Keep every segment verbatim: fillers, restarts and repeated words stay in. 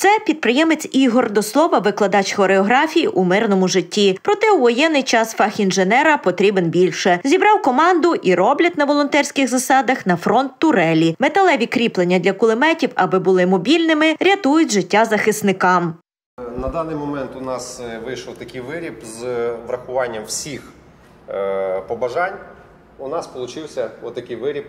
Це підприємець Ігор, до слова, викладач хореографії у мирному житті. Проте у воєнний час фах інженера потрібен більше. Зібрав команду і роблять на волонтерських засадах на фронт турелі. Металеві кріплення для кулеметів, аби були мобільними, рятують життя захисникам. На даний момент у нас вийшов такий виріб з врахуванням всіх побажань. У нас вийшов отакий виріб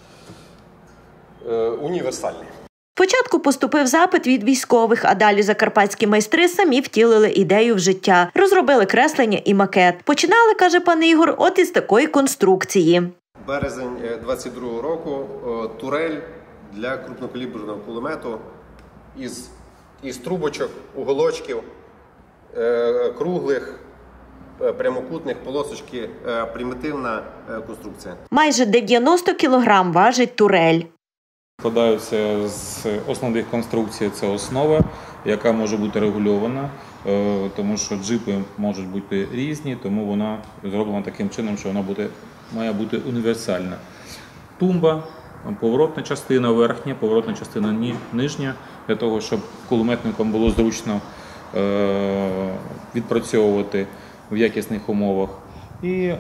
універсальний. Спочатку поступив запит від військових, а далі закарпатські майстри самі втілили ідею в життя. Розробили креслення і макет. Починали, каже пан Ігор, от із такої конструкції. Березень двадцять другого року турель для крупнокаліберного кулемету із, із трубочок, уголочків, круглих, прямокутних, полосочки, примітивна конструкція. Майже дев'яносто кілограм важить турель. Складаються з основних конструкцій, це основа, яка може бути регульована, тому що джипи можуть бути різні, тому вона зроблена таким чином, що вона буде, має бути універсальна. Тумба, поворотна частина верхня, поворотна частина нижня, для того, щоб кулеметникам було зручно відпрацьовувати в якісних умовах. І е,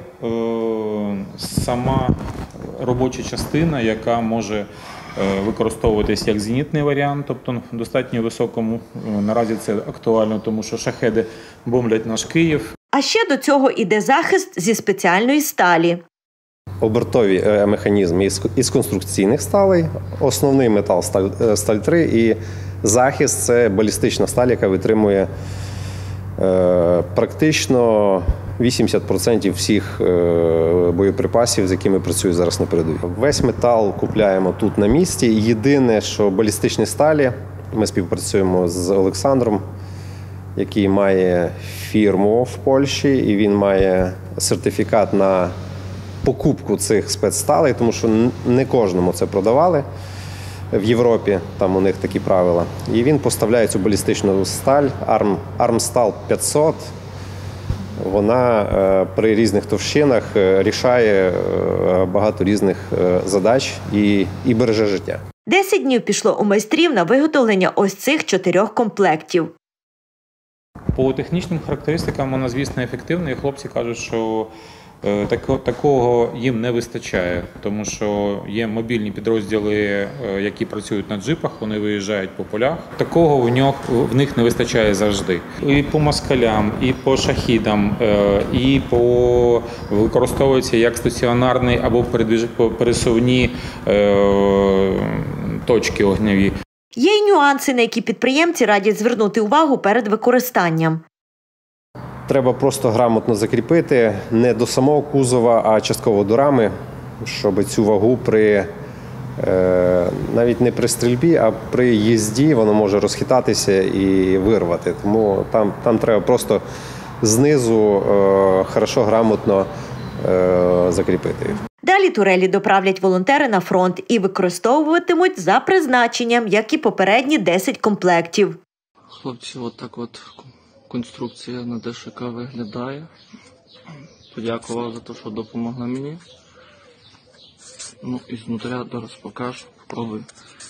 сама робоча частина, яка може використовуватись як зенітний варіант, тобто в достатньо високому. Наразі це актуально, тому що шахеди бомблять наш Київ. А ще до цього іде захист зі спеціальної сталі. Обертові механізми із конструкційних сталей, основний метал сталь три і захист – це балістична сталь, яка витримує е, практично вісімдесят відсотків всіх боєприпасів, з якими працюють зараз на передовій. Весь метал купляємо тут на місці. Єдине, що балістичні сталі, ми співпрацюємо з Олександром, який має фірму в Польщі, і він має сертифікат на покупку цих спецсталей, тому що не кожному це продавали в Європі, там у них такі правила. І він поставляє цю балістичну сталь, Арм, Армстал п'ятсот. Вона при різних товщинах рішає багато різних задач і, і береже життя. Десять днів пішло у майстрів на виготовлення ось цих чотирьох комплектів. По технічним характеристикам вона, звісно, ефективна, і хлопці кажуть, що такого їм не вистачає, тому що є мобільні підрозділи, які працюють на джипах, вони виїжджають по полях. Такого в них, в них не вистачає завжди. І по москалям, і по шахідам, і по використовуються як стаціонарні або пересувні точки огневі. Є й нюанси, на які підприємці радять звернути увагу перед використанням. Треба просто грамотно закріпити не до самого кузова, а частково до рами, щоб цю вагу при, е, навіть не при стрільбі, а при їзді воно може розхитатися і вирвати. Тому там, там треба просто знизу е, хорошо, грамотно е, закріпити. Далі турелі доправлять волонтери на фронт і використовуватимуть за призначенням, як і попередні десять комплектів. Хлопці, от так от конструкція на ДШК виглядає. Подякував за те, що допомогли мені. Ну і знутря зараз покажу, спробую.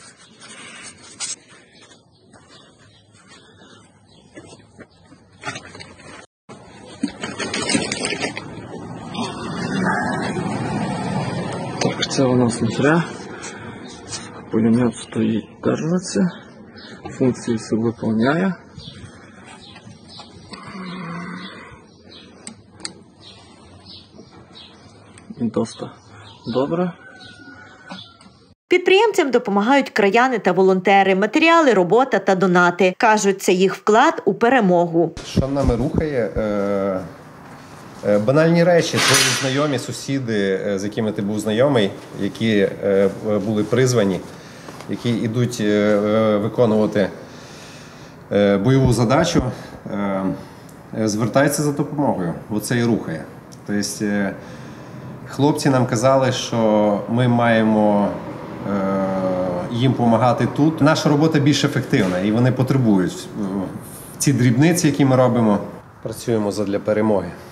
Так, це вона знутря. Пулемет стоїть, держиться. Функції все виконує. Досить добре. Підприємцям допомагають краяни та волонтери, матеріали, робота та донати. Кажуть, це їх вклад у перемогу. Що нами рухає? Е, е, банальні речі, твої знайомі, сусіди, з якими ти був знайомий, які е, були призвані, які йдуть е, виконувати е, бойову задачу, е, звертаються за допомогою. Оце і рухає. Тобто, е, хлопці нам казали, що ми маємо е, їм допомагати тут. Наша робота більш ефективна і вони потребують ці дрібниці, які ми робимо. Працюємо задля перемоги.